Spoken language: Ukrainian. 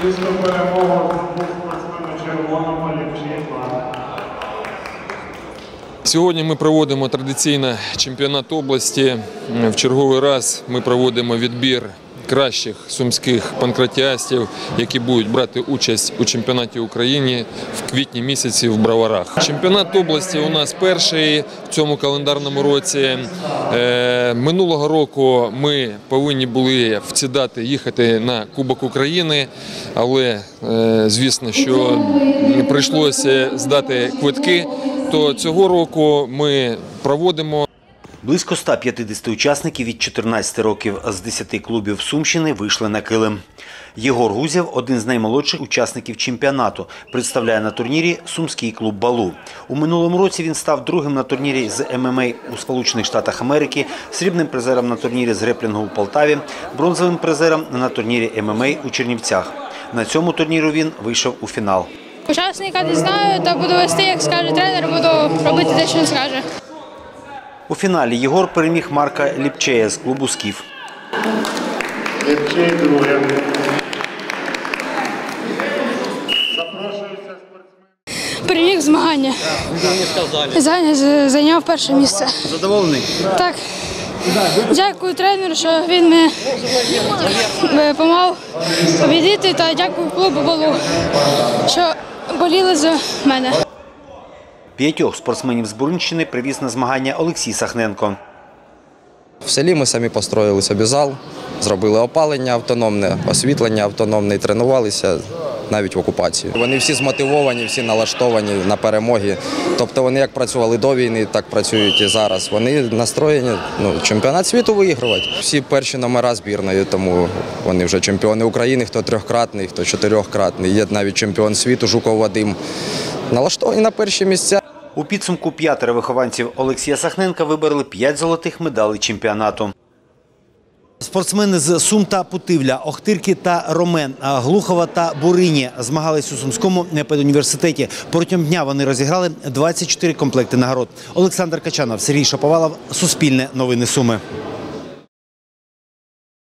Чисто перемогу здобув спортсмен у червоному Ліпченко. Сьогодні ми проводимо традиційно чемпіонат області. В черговий раз ми проводимо відбір кращих сумських панкратіастів, які будуть брати участь у чемпіонаті України в квітні місяці в Броварах. Чемпіонат області у нас перший в цьому календарному році. Минулого року ми повинні були в ці дати їхати на Кубок України, але, звісно, що прийшлося здати квитки, то цього року ми проводимо. Близько 150 учасників від 14 років з 10 клубів Сумщини вийшли на килим. Єгор Гузєв – один з наймолодших учасників чемпіонату. Представляє на турнірі сумський клуб «Балу». У минулому році він став другим на турнірі з ММА у Сполучених Штатах Америки, срібним призером на турнірі з греплінгу у Полтаві, бронзовим призером на турнірі ММА у Чернівцях. На цьому турніру він вийшов у фінал. Учасника не знаю, та буду вести, як скаже тренер, буду робити те, що він скаже. У фіналі Єгор переміг Марка Ліпчея з клубу «Скіф». Ліпчей друге. Переміг змагання. Зайняв перше місце. Задоволений? Так. Дякую тренеру, що він мені допомагав побідити, та дякую клубу «Балу», що боліли за мене. 5 спортсменів з Буринщини привіз на змагання Олексій Сахненко. В селі ми самі построїли собі зал, зробили опалення автономне, освітлення автономне і тренувалися навіть в окупації. Вони всі змотивовані, всі налаштовані на перемоги. Тобто вони як працювали до війни, так працюють і зараз. Вони настроєні чемпіонат світу виігрувати. Всі перші номера збірної, тому вони вже чемпіони України, хто 3-кратний, хто 4-кратний. Є навіть чемпіон світу Жуков Вадим. Налаштовані на перші місця. У підсумку 5 вихованців Олексія Сахненка вибороли 5 золотих медалей чемпіонату. Спортсмени з Сум та Путивля, Охтирки та Ромен, Глухова та Бурині змагались у Сумському педуніверситеті. Протягом дня вони розіграли 24 комплекти нагород. Олександр Качанов, Сергій Шаповалов, Суспільне новини Суми.